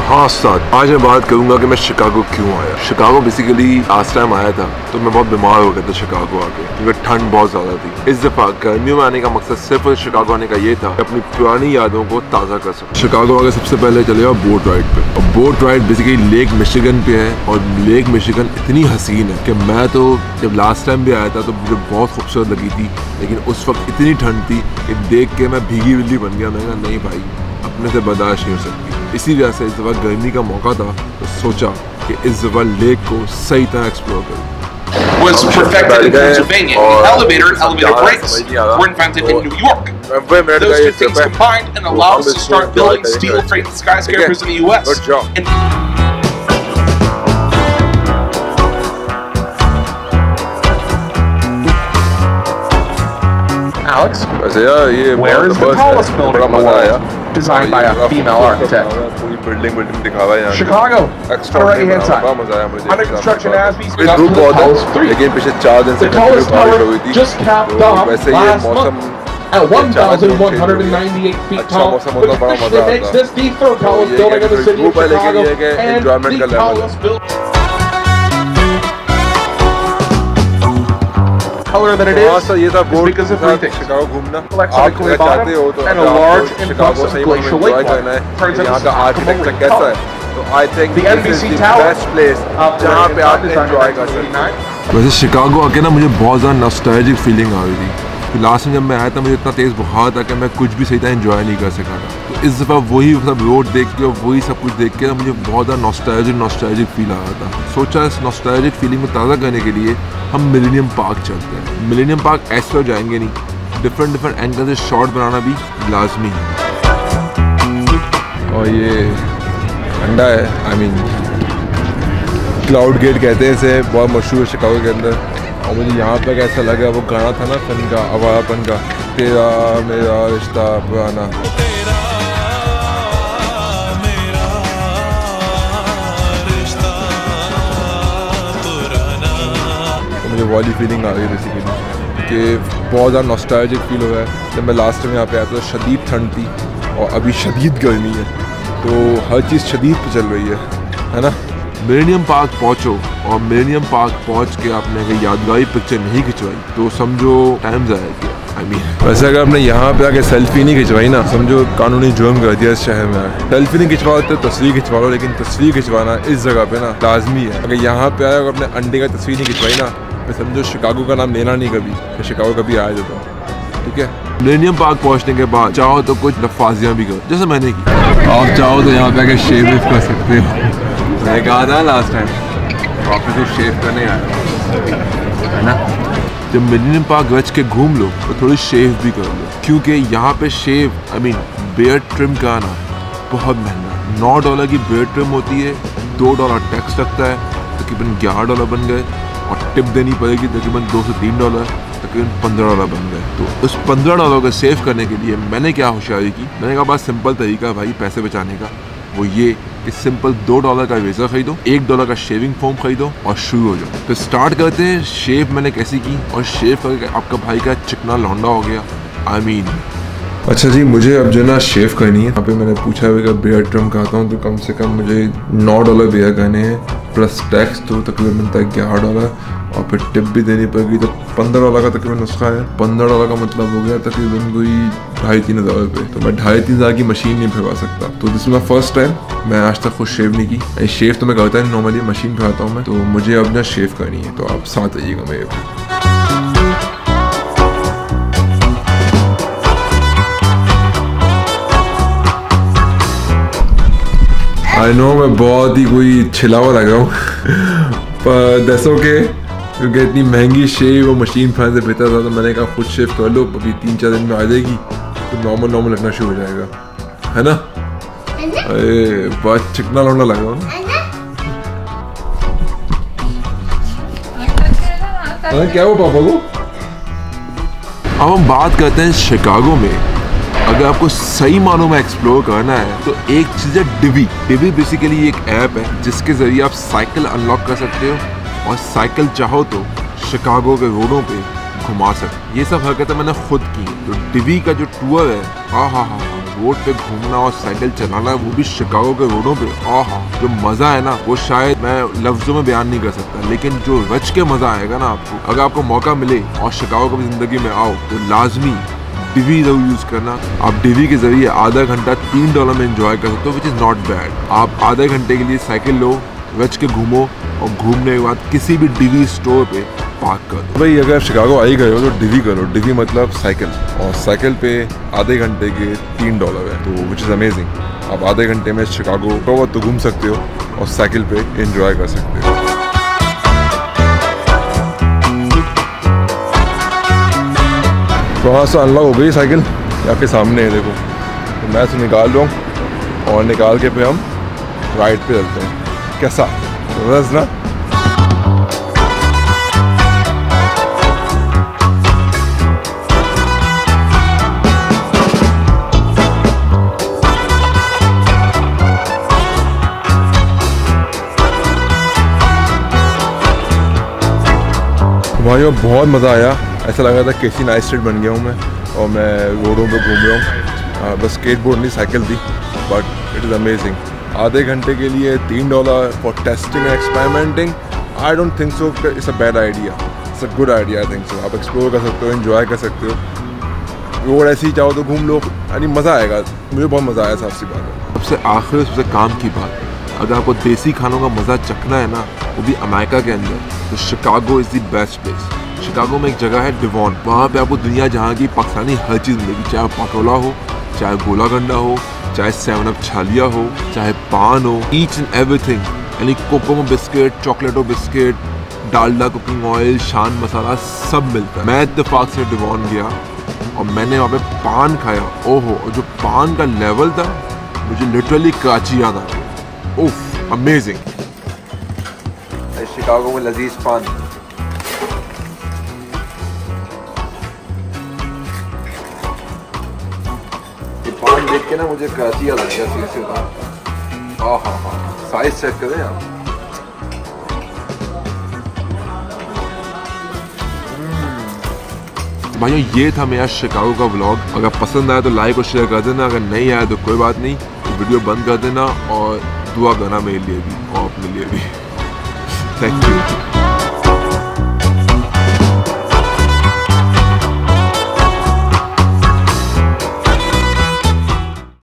हाँ उस्ताद, आज मैं बात करूंगा कि मैं शिकागो क्यों आया। शिकागो बेसिकली लास्ट टाइम आया था तो मैं बहुत बीमार हो गया था शिकागो आके, क्योंकि ठंड बहुत ज्यादा थी। इस दफा गर्मियों में आने का मकसद सिर्फ शिकागो आने का ये था कि अपनी पुरानी यादों को ताज़ा कर सकूं। शिकागो आके सबसे पहले चले जाओ बोट राइड पे, और boat ride basically Lake Michigan पे है, और लेक मिशिगन इतनी हसीन है कि मैं तो जब लास्ट टाइम भी आया था तो मुझे बहुत खूबसूरत लगी थी, लेकिन उस वक्त इतनी ठंड थी कि देख के मैं भीगी बिल्ली बन गया। मैंने कहा नहीं भाई, अपने से बर्दाश्त नहीं हो सकती। इसी वजह से इस दफ़ा गर्मी का मौका था तो सोचा कि इस दफ़ा लेक को सही तरह एक्सप्लोर करूँ। Was perfected in Pennsylvania. The elevator and elevator brakes were invented in New York. Those two things combined and allowed us to start building steel frame skyscrapers in the US. Good job. Alex, where is the tallest building in the world? Designed by a female architect. Chicago, on the right-hand side. Under construction as we speak, up to the tallest three. The tallest tower just capped off last month at 1,198 feet tall, which officially makes this the third tallest building in the city of Chicago and the tallest building. Color that it is because of three things. Electronically bottom and a large influx of glacial lake water. Turns out architecture कैसा है? So I think the NBC Tower जहाँ पे आप enjoy कर सकते हैं। वैसे Chicago आके ना मुझे बहुत ज़्यादा नॉस्टैल्जिक फीलिंग आ रही थी। लास्ट में जब मैं आया था मुझे इतना तेज़ बुखार था कि मैं कुछ भी सही तरह एंजॉय नहीं कर सका था। तो इस दफ़ा वही सब रोड देख के और वही सब कुछ देख के ना मुझे बहुत ज़्यादा नॉस्टैल्जिक फील आ रहा था। सोचा इस नॉस्टैल्जिक फीलिंग को ताज़ा करने के लिए हम मिलेनियम पार्क चलते हैं। मिलेनियम पार्क ऐसे तो जाएंगे नहीं, डिफरेंट एंगल से शॉट बनाना भी लाजमी है। और ये ठंडा है, आई मीन क्लाउड गेट कहते हैं इसे, बहुत मशहूर है शिकागो के अंदर। और मुझे यहाँ पे कैसा लगा वो गाना था ना फन का, आवारापन का, तेरा मेरा रिश्ता पुराना। तो मुझे वाली फीलिंग आ रही है बेसिकली कि बहुत ज़्यादा नॉस्टैल्जिक फील हो रहा है। जब मैं लास्ट टाइम यहाँ पे आया तो शदीद ठंड थी और अभी शदीद गर्मी है, तो हर चीज़ शदीद पे चल रही है ना। मिलेनियम पार्क पहुंचो और मिलेनियम पार्क पहुंच के आपने अगर यादगारी पिक्चर नहीं खिंचवाई तो समझो टाइम ज़ाया किया। आई मीन वैसे अगर आपने यहाँ पे आके सेल्फी नहीं खिंचवाई ना, समझो कानूनी जुर्म कर दिया इस शहर में। सेल्फी नहीं खिंचवाओ तो तस्वीर खिंचवा लो, लेकिन तस्वीर खिंचवाना इस जगह पे ना लाजमी है। अगर यहाँ पे आए और अपने अंडे का तस्वीर नहीं खिंचवाई ना, मैं समझो शिकागो का नाम लेना नहीं कभी, मैं शिकागो कभी आया जाता हूँ। ठीक है, मिलेनियम पार्क पहुँचने के बाद चाहो तो कुछ नफाजियाँ भी करो, जैसे मैंने की। आप चाहो तो यहाँ पे आके शेव कर सकते हो। मैं कहा था लास्ट टाइम वापस से शेव करने आया है ना। जब मिलेनियम पार्क गज के घूम लो तो थोड़ी शेव भी कर लो, क्योंकि यहाँ पे shave I mean beard trim कराना बहुत महंगा है। $9 की बियर्ड ट्रिम होती है, $2 टैक्स लगता है, तकरीबन $11 बन गए, और टिप देनी पड़ेगी तकरीबन $2 से $3, तकरीबन $15 बन गए। तो उस $15 को सेव करने के लिए मैंने क्या होशियारी की, मैंने कहा बस सिंपल तरीका भाई पैसे बचाने का, वो ये कि सिंपल $2 का रेज़र खरीदो, $1 का शेविंग फोम खरीदो और शुरू हो जाओ। तो स्टार्ट करते हैं। शेव मैंने कैसी की, और शेव करके आपका भाई का चिकना लौंडा हो गया। आई मीन अच्छा जी, मुझे अब जो ना शेव करनी है। यहाँ पे मैंने पूछा है कि बियर्ड ट्रिम खाता हूँ तो कम से कम मुझे $9 बियर करने हैं, प्लस टैक्स तो तकरीबन $11, और फिर टिप भी देनी पड़ेगी, तो $15 का तकरीबन नुस्खा है। $15 का मतलब हो गया तकरीबन कोई 2,500-3 हज़ार रुपये। तो मैं 2,500-3 हज़ार की मशीन नहीं भिगवा सकता। तो this is my first time, मैं आज तक खुद शेव नहीं की। शेव तो मैं करता है नॉर्मली, मशीन भिगवाता हूँ मैं। तो मुझे अब ना शेव करनी है, तो आप साथ आइएगा मेरे। आई नो मैं बहुत ही कोई छिलावा लगा हूँ पर दैट्स ओके, क्योंकि इतनी महंगी शेव और मशीन फैन से बेहतर था तो मैंने कहा खुद शेव कर लो। अभी 3-4 दिन में आ जाएगी तो नॉर्मल लगना शुरू हो जाएगा, है ना। अरे बहुत चिकना लौंडा लगा हूँ। क्या हुआ पापा को। अब हम बात करते हैं शिकागो में। अगर आपको सही मानों में एक्सप्लोर करना है तो एक चीज़ है डिवी। डिवी बेसिकली एक ऐप है जिसके ज़रिए आप साइकिल अनलॉक कर सकते हो, और साइकिल चाहो तो शिकागो के रोडों पे घुमा सकते। ये सब हरकतें मैंने खुद की। तो डिवी का जो टूर है, हाँ रोड पे घूमना और साइकिल चलाना, वो भी शिकागो के रोडों पे, आहा जो मजा है ना वो शायद मैं लफ्जों में बयान नहीं कर सकता। लेकिन जो रच के मजा आएगा ना आपको, अगर आपको मौका मिले और शिकागो कभी जिंदगी में आओ तो लाजमी डिवी जरूर यूज करना। आप डिवी के जरिए आधा घंटा $3 में एंजॉय कर सकते हो, विच इज नॉट बैड। आप आधे घंटे के लिए साइकिल लो, रच के घूमो और घूमने के बाद किसी भी डिवी स्टोर पे पार्क कर दो। भाई अगर शिकागो आई गए हो तो डिवी करो। डिवी मतलब साइकिल, और साइकिल पे आधे घंटे के $3 है, तो विच इज़ अमेजिंग। आप आधे घंटे में शिकागो तो घूम सकते हो और साइकिल पे एंजॉय कर सकते हो। वहाँ से अनलॉक हो गई साइकिल, आपके सामने है देखो। तो मैं इसे निकाल रहा हूँ और निकाल के फिर हम राइड पे चलते हैं। कैसा बस ना। भाइयों बहुत मज़ा आया, ऐसा लग रहा था केसी नाइस्टेड बन गया हूँ मैं, और मैं रोडों पे घूम रहा हूँ। बस स्केटबोर्ड नहीं साइकिल थी, बट इट इज़ अमेजिंग। आधे घंटे के लिए $3 for testing and experimenting, I don't think so it's a bad idea, it's a good idea. I think so आप एक्सप्लोर कर सकते हो, एंजॉय कर सकते हो। रोड ऐसे ही चाहो तो घूम लो, यानी मज़ा आएगा। मुझे बहुत मज़ा आया, साफ सी बात है। सबसे आखिर सबसे काम की बात, अगर आपको देसी खानों का मज़ा चखना है ना, वो भी अमेरिका के अंदर, तो Chicago is the best place. Chicago में एक जगह है डिवॉन, वहाँ पे आपको दुनिया जहाँ की पाकिस्तानी हर चीज़ मिलेगी, चाहे पकोड़ा हो, चाहे गोला गंडा हो, चाहे 7up छालिया हो, चाहे पान हो, ईच एंड एवरीथिंग। यानी Cocomo biscuit, Chocolato biscuit, Dalda cooking oil, Shan masala सब मिलता है। मैं इत्तेफाक से डिवॉन गया और मैंने वहाँ पे पान खाया, ओहो, और जो पान का लेवल था मुझे लिटरली कराची याद आ गया। उफ, अमेजिंग। शिकागो में लजीज पान। ये पान देख के ना मुझे कराची याद आ गया सीरियसली। हाँ, साइज चेक करें आप। भाइयों ये था मेरा शिकागो का व्लॉग। अगर पसंद आया तो लाइक और शेयर कर देना, अगर नहीं आया तो कोई बात नहीं, तो वीडियो बंद कर देना और दुआ करना मेरे लिए भी और अपने लिए भी। Thank you.